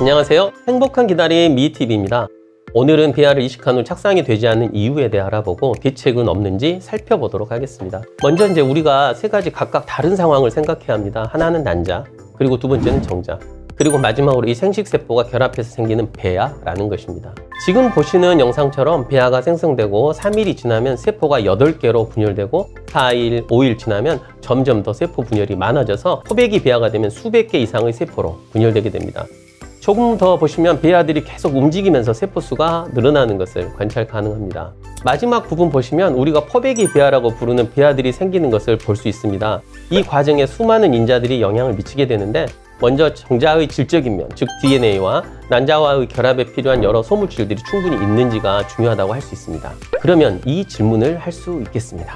안녕하세요. 행복한 기다림 미TV입니다. 오늘은 비하를 이식한 후 착상이 되지 않는 이유에 대해 알아보고 대책은 없는지 살펴보도록 하겠습니다. 먼저 이제 우리가 세 가지 각각 다른 상황을 생각해야 합니다. 하나는 난자, 그리고 두 번째는 정자, 그리고 마지막으로 이 생식세포가 결합해서 생기는 배아라는 것입니다. 지금 보시는 영상처럼 배아가 생성되고 3일이 지나면 세포가 8개로 분열되고 4일, 5일 지나면 점점 더 세포 분열이 많아져서 포배기 배아가 되면 수백 개 이상의 세포로 분열되게 됩니다. 조금 더 보시면 배아들이 계속 움직이면서 세포수가 늘어나는 것을 관찰 가능합니다. 마지막 부분 보시면 우리가 포배기 배아라고 부르는 배아들이 생기는 것을 볼 수 있습니다. 이 과정에 수많은 인자들이 영향을 미치게 되는데, 먼저 정자의 질적인 면, 즉 DNA와 난자와의 결합에 필요한 여러 소물질들이 충분히 있는지가 중요하다고 할 수 있습니다. 그러면 이 질문을 할 수 있겠습니다.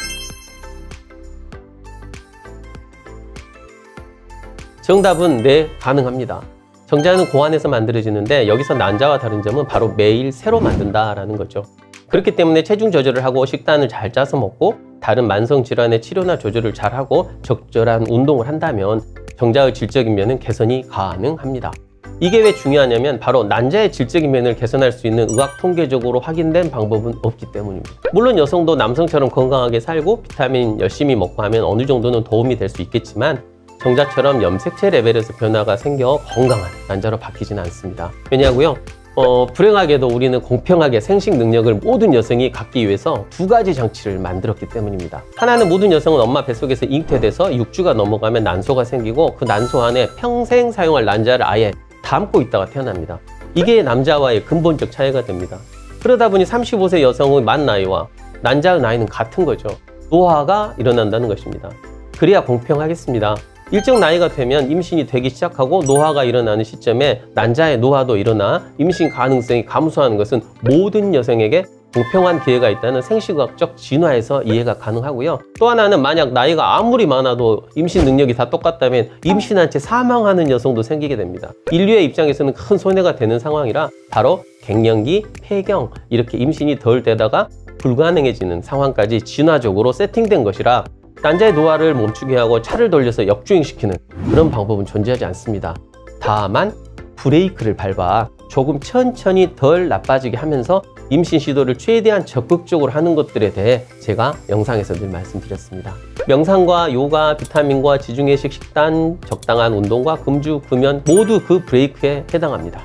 정답은 네, 가능합니다. 정자는 고안에서 만들어지는데 여기서 난자와 다른 점은 바로 매일 새로 만든다라는 거죠. 그렇기 때문에 체중 조절을 하고 식단을 잘 짜서 먹고 다른 만성 질환의 치료나 조절을 잘하고 적절한 운동을 한다면 정자의 질적인 면은 개선이 가능합니다. 이게 왜 중요하냐면 바로 난자의 질적인 면을 개선할 수 있는 의학 통계적으로 확인된 방법은 없기 때문입니다. 물론 여성도 남성처럼 건강하게 살고 비타민 열심히 먹고 하면 어느 정도는 도움이 될 수 있겠지만 정자처럼 염색체 레벨에서 변화가 생겨 건강한 난자로 바뀌지는 않습니다. 왜냐고요? 불행하게도 우리는 공평하게 생식 능력을 모든 여성이 갖기 위해서 두 가지 장치를 만들었기 때문입니다. 하나는 모든 여성은 엄마 뱃속에서 잉태돼서 6주가 넘어가면 난소가 생기고 그 난소 안에 평생 사용할 난자를 아예 담고 있다가 태어납니다. 이게 남자와의 근본적 차이가 됩니다. 그러다 보니 35세 여성의 만 나이와 난자의 나이는 같은 거죠. 노화가 일어난다는 것입니다. 그래야 공평하겠습니다. 일정 나이가 되면 임신이 되기 시작하고 노화가 일어나는 시점에 난자의 노화도 일어나 임신 가능성이 감소하는 것은 모든 여성에게 공평한 기회가 있다는 생식학적 진화에서 이해가 가능하고요. 또 하나는 만약 나이가 아무리 많아도 임신 능력이 다 똑같다면 임신한 채 사망하는 여성도 생기게 됩니다. 인류의 입장에서는 큰 손해가 되는 상황이라 바로 갱년기, 폐경 이렇게 임신이 덜 되다가 불가능해지는 상황까지 진화적으로 세팅된 것이라 난자의 노화를 멈추게 하고 차를 돌려서 역주행시키는 그런 방법은 존재하지 않습니다. 다만 브레이크를 밟아 조금 천천히 덜 나빠지게 하면서 임신 시도를 최대한 적극적으로 하는 것들에 대해 제가 영상에서 늘 말씀드렸습니다. 명상과 요가, 비타민과 지중해식 식단, 적당한 운동과 금주, 금연 모두 그 브레이크에 해당합니다.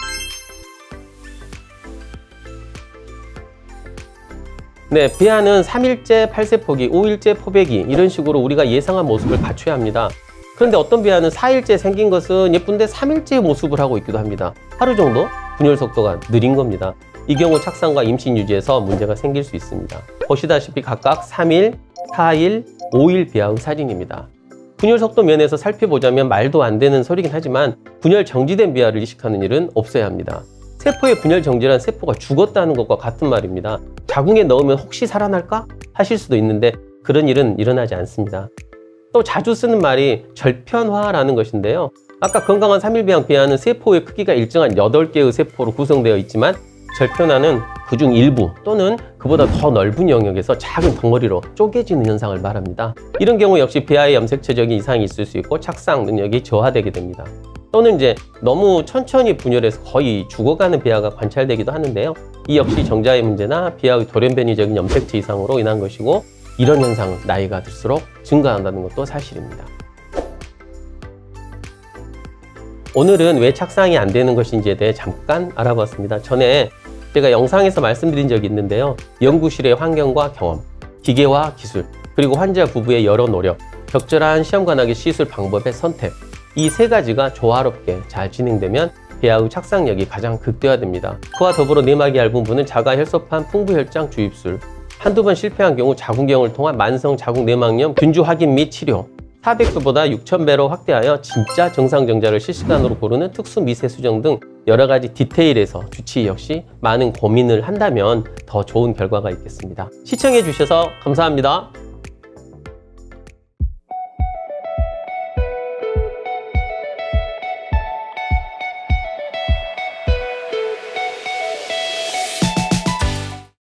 네, 배아는 3일째 팔세포기, 5일째 포배기 이런 식으로 우리가 예상한 모습을 갖춰야 합니다. 그런데 어떤 배아는 4일째 생긴 것은 예쁜데 3일째 모습을 하고 있기도 합니다. 하루 정도 분열 속도가 느린 겁니다. 이 경우 착상과 임신 유지에서 문제가 생길 수 있습니다. 보시다시피 각각 3일, 4일, 5일 배아의 사진입니다. 분열 속도 면에서 살펴보자면 말도 안 되는 소리긴 하지만 분열 정지된 배아를 이식하는 일은 없어야 합니다. 세포의 분열 정지란 세포가 죽었다는 것과 같은 말입니다. 자궁에 넣으면 혹시 살아날까? 하실 수도 있는데 그런 일은 일어나지 않습니다. 또 자주 쓰는 말이 절편화라는 것인데요. 아까 건강한 3일 배아는 세포의 크기가 일정한 8개의 세포로 구성되어 있지만 절편화는 그중 일부 또는 그보다 더 넓은 영역에서 작은 덩어리로 쪼개지는 현상을 말합니다. 이런 경우 역시 배아의 염색체적인 이상이 있을 수 있고 착상 능력이 저하되게 됩니다. 또는 이제 너무 천천히 분열해서 거의 죽어가는 배아가 관찰되기도 하는데요. 이 역시 정자의 문제나 배아의 돌연변이적인 염색체 이상으로 인한 것이고 이런 현상은 나이가 들수록 증가한다는 것도 사실입니다. 오늘은 왜 착상이 안 되는 것인지에 대해 잠깐 알아봤습니다. 전에 제가 영상에서 말씀드린 적이 있는데요. 연구실의 환경과 경험, 기계와 기술, 그리고 환자 부부의 여러 노력, 적절한 시험관하기 시술 방법의 선택 이 세 가지가 조화롭게 잘 진행되면 배아의 착상력이 가장 극대화됩니다. 그와 더불어 내막이 얇은 분은 자가 혈소판 풍부혈장 주입술, 한두 번 실패한 경우 자궁경을 통한 만성 자궁 내막염 균주 확인 및 치료, 400배보다 6000배로 확대하여 진짜 정상 정자를 실시간으로 고르는 특수 미세 수정 등 여러 가지 디테일에서 주치 역시 많은 고민을 한다면 더 좋은 결과가 있겠습니다. 시청해 주셔서 감사합니다.